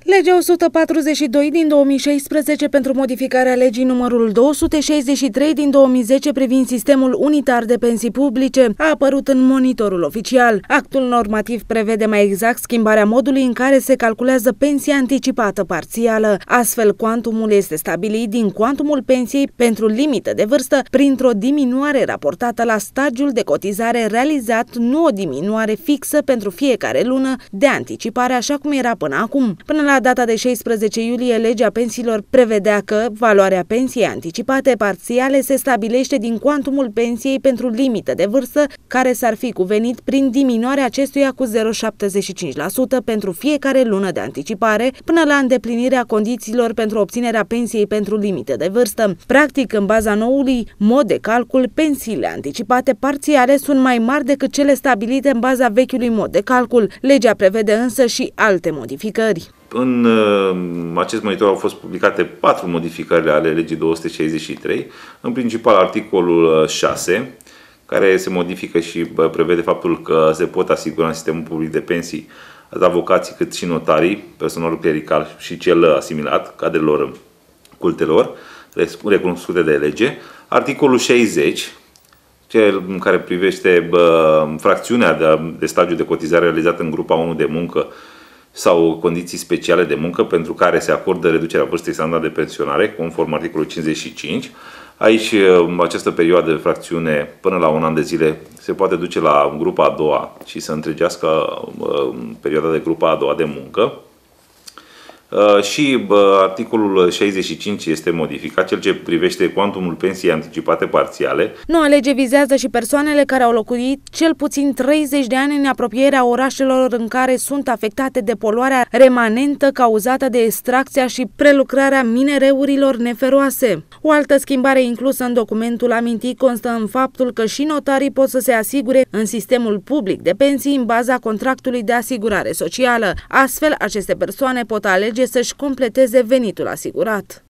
Legea 142 din 2016 pentru modificarea legii numărul 263 din 2010 privind sistemul unitar de pensii publice a apărut în Monitorul Oficial. Actul normativ prevede mai exact schimbarea modului în care se calculează pensia anticipată parțială. Astfel, cuantumul este stabilit din cuantumul pensiei pentru limită de vârstă printr-o diminuare raportată la stagiul de cotizare realizat, nu o diminuare fixă pentru fiecare lună de anticipare, așa cum era până acum. Până la data de 16 iulie, legea pensiilor prevedea că valoarea pensiei anticipate parțiale se stabilește din cuantumul pensiei pentru limită de vârstă, care s-ar fi cuvenit prin diminuarea acestuia cu 0,75% pentru fiecare lună de anticipare, până la îndeplinirea condițiilor pentru obținerea pensiei pentru limită de vârstă. Practic, în baza noului mod de calcul, pensiile anticipate parțiale sunt mai mari decât cele stabilite în baza vechiului mod de calcul. Legea prevede însă și alte modificări. În acest monitor au fost publicate 4 modificări ale legii 263, în principal articolul 6, care se modifică și prevede faptul că se pot asigura în sistemul public de pensii atât avocații cât și notarii, personalul clerical și cel asimilat, cadrelor cultelor, recunoscute de lege. Articolul 60, cel care privește fracțiunea de stagiu de cotizare realizată în grupa 1 de muncă sau condiții speciale de muncă pentru care se acordă reducerea vârstei standard de pensionare, conform articolului 55. Aici, această perioadă de fracțiune, până la un an de zile, se poate duce la grupa a doua și să întregească perioada de grupa a doua de muncă. Și articolul 65 este modificat, cel ce privește cuantumul pensiei anticipate parțiale. Noua lege vizează și persoanele care au locuit cel puțin 30 de ani în apropierea orașelor în care sunt afectate de poluarea remanentă cauzată de extracția și prelucrarea minereurilor neferoase. O altă schimbare inclusă în documentul amintit constă în faptul că și notarii pot să se asigure în sistemul public de pensii în baza contractului de asigurare socială. Astfel, aceste persoane pot alege să-și completeze venitul asigurat.